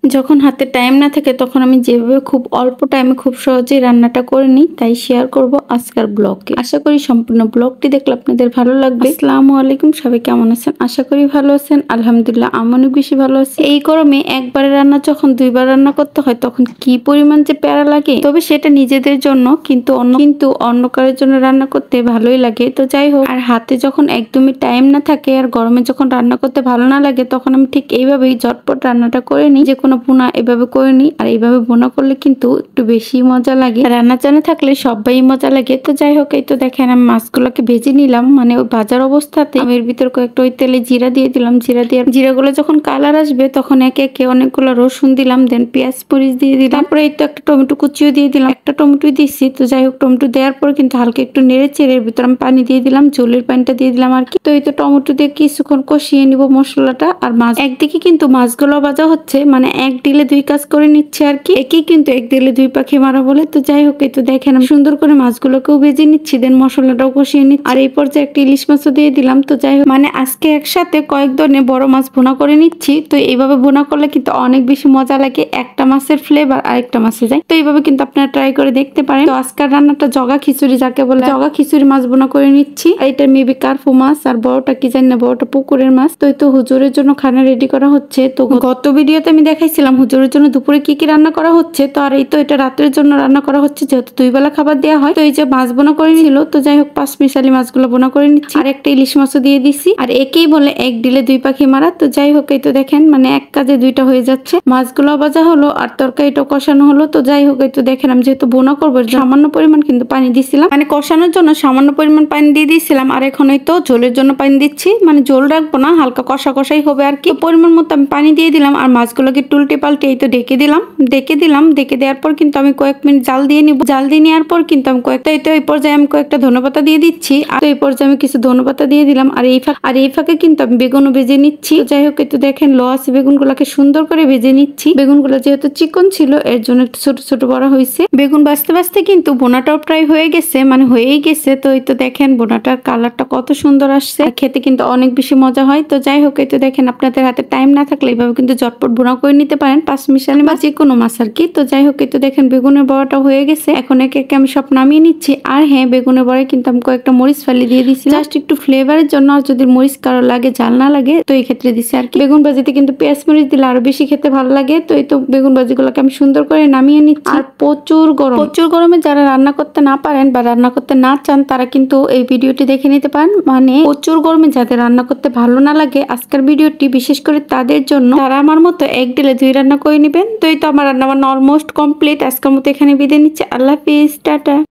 যখন হাতে টাইম না থাকে তখন আমি যেভাবে খুব অল্প টাইমে খুব সহজেই রান্নাটা করে নিই তাই শেয়ার করব আজকের ব্লগে। আশা করি সম্পূর্ণ ব্লগটি দেখলে আপনাদের ভালো লাগবে। আসসালামু আলাইকুম, সবাই কেমন আছেন? আশা করি ভালো আছেন। আলহামদুলিল্লাহ আমি অনেক বেশি ভালো আছি। এই গরমে একবারে রান্না যখন দুইবার রান্না করতে হয় তখন কি পরিমাণ যে প্যারা লাগে, তবে সেটা নিজেদের জন্য, কিন্তু অন্য কারোর জন্য রান্না করতে ভালোই লাগে। তো যাই হোক, আর হাতে যখন একদমই টাইম না থাকে আর গরমে যখন রান্না করতে ভালো না লাগে তখন আমি ঠিক এইভাবেই ঝটপট রান্নাটা করে নিই। যে কোনো ভুনা এভাবে করে নিই, আর এইভাবে ভুনা করলে কিন্তু একটু বেশি মজা লাগে। রান্না জানা থাকলে সবাই মজা লাগে। তো যাই হোক, এই তো দেখেন আমি মাছগুলোকে ভেজে নিলাম, মানে ওই ভাজার অবস্থাতে আমি এর ভিতর কয়েকটা ওই তেলে জিরা দিয়ে দিলাম। জিরাগুলো যখন কালার আসবে তখন একে একে অনেকগুলো রসুন দিলাম, দেন পেঁয়াজ মরিচ দিয়ে দিলাম। তারপরে এই তো একটা টমেটো কুচিও দিয়ে দিলাম, একটা টমেটো দিচ্ছি। তো যাই হোক, টমেটো দেওয়ার পর কিন্তু হালকা একটু নেড়ে চেড়ে এর ভিতর আমি পানি দিয়ে দিলাম, ঝোলের পানিটা দিয়ে দিলাম আর কি। তো এই তো টমেটো দিয়ে কিছুক্ষণ কষিয়ে নিব মশলাটা। আর মাছ একদিকে কিন্তু মাছগুলো ভাজা হচ্ছে, মানে এক ডিলে দুই কাজ করে নিচ্ছে আর কি। একই কিন্তু এক দিলে দুই পাখি মারা বলে। তো যাই হোক, এই তো দেখেন আমি সুন্দর করে মাছগুলোকেও ভেজে নিচ্ছি, দেন মশলাটাও কষিয়ে নিচ্ছি। আর এই পর্যায়ে একটা ইলিশ মাছও দিয়ে দিলাম। তো যাই হোক, মানে আজকে একসাথে কয়েক ধরনের বড় মাছ ভুনা করে নিচ্ছি। তো এইভাবে ভুনা করলে কিন্তু অনেক বেশি মজা লাগে, একটা মাছের ফ্লেভার আরেকটা মাছে যায়। তো এইভাবে কিন্তু আপনারা ট্রাই করে দেখতে পারেন। তো আজকের রান্নাটা জগা খিচুড়ি যাকে বলে, জগা খিচুড়ি মাছ ভুনা করে নিচ্ছি। আর এটা মেবি কার্পু মাছ, আর বড়টা কি জানি না, বড়টা পুকুরের মাছ। তো এই তো হুজুরের জন্য খানা রেডি করা হচ্ছে। তো গত ভিডিওতে আমি দেখাইছিলাম হুজুরের জন্য দুপুরে কি কি রান্না করা হচ্ছে। তো আর এই তো এটা রাতের জন্য রান্না করা হচ্ছে, যেহেতু দুই বেলা খাবার দেওয়া হয়। তো এই যে মাছ বোনা করে নিল। তো যাই হোক, পাঁচ মিশালি মাছগুলো বোনা করে নিচ্ছি, আর একটা ইলিশ মাছও দিয়ে দিছি। আর একেই বলে এক ডিলে দুই পাখি মারা। তো যাই হোক, এই তো দেখেন মানে এক কাজে দুইটা হয়ে যাচ্ছে। মাছগুলো ভাজা হলো আর তরকারিটা কষানো হলো। তো যাই হোক, এই তো দেখেন আমি যেহেতু বোনা করবো সামান্য পরিমাণ কিন্তু পানি দিছিলাম, মানে কষানোর জন্য সামান্য পরিমাণ পানি দিয়ে দিয়েছিলাম। আর এখন এই তো ঝোলের জন্য পানি দিচ্ছি, মানে ঝোল রাখবো না, হালকা কষা কষাই হবে আর কি। পরিমাণ মতো আমি পানি দিয়ে দিলাম, আর মাছগুলোকে টুলটে পাল্টে এই তো ডেকে দিলাম। ডেকে দেওয়ার পর কিন্তু আমি কয়েক মিনিট জাল দিয়ে নিব। জাল দিয়ে নেওয়ার পর কিন্তু আমি কয়েকটা এই পর্যায়ে আমি কয়েকটা ধনেপাতা দিয়ে দিচ্ছি। আর এই পর্যায়ে আমি কিছু ধনেপাতা দিয়ে দিলাম। আর এই ফাঁকে কিন্তু আমি বেগুনও ভেজে নিচ্ছি। যাই হোক, একটু দেখেন লসি বেগুনগুলোকে সুন্দর করে ভেজে নিচ্ছি। বেগুনগুলো যেহেতু চিকন ছিল এর জন্য একটু ছোট ছোট বড় হয়েছে। বেগুন বাঁচতে বাঁচতে কিন্তু বোনাটাও প্রায় হয়ে গেছে, মানে হয়েই গেছে। তো এই তো দেখেন বোনাটার কালারটা কত সুন্দর আসছে, খেতে কিন্তু অনেক বেশি মজা হয়। তো যাই হোক, এই তো দেখেন আপনাদের হাতে টাইম না থাকলে এইভাবে কিন্তু ঝটপট বোনা করে নিতে পারেন, পাঁচ মিশালি বা যে কোনো মাছ আর কি। তো যাই হোক, এই তো দেখেন বেগুনের বড়াটা হয়ে গেছে। এখন একে একে আমি সব নামিয়ে নিচ্ছি। আর হ্যাঁ, বেগুনের বড়ায় কিন্তু আমি কয়েকটা মরিচ ফালি দিয়ে দিচ্ছি জাস্ট একটু ফ্লেভারের জন্য। আর যদি মরিচ কারো লাগে, ঝাল না লাগে, তো এই ক্ষেত্রে দিচ্ছি আর কি। বেগুন ভাজিতে কিন্তু পেঁয়াজ মরিচ দিলে আরো বেশি খেতে ভালো লাগে। তো এই তো বেগুন ভাজিগুলোকে আমি সুন্দর করে নামিয়ে নিচ্ছি। আর প্রচুর গরমে যারা রান্না করতে না পারেন বা রান্না করতে না চান তারা কিন্তু এই ভিডিওটি দেখে নিতে পারেন। মানে প্রচুর গরমে যাদের রান্না করতে ভালো না লাগে, আজকের ভিডিওটি বিশেষ করে তাদের জন্য। তারা আমার মতো এক ডিলে দুই রান্না করে নেবেন। তো এই তো আমার রান্না বান্না অলমোস্ট কমপ্লিট। আজকের মতো এখানে বিদায় নিচ্ছে। আল্লাহ হাফিজ, টাটা।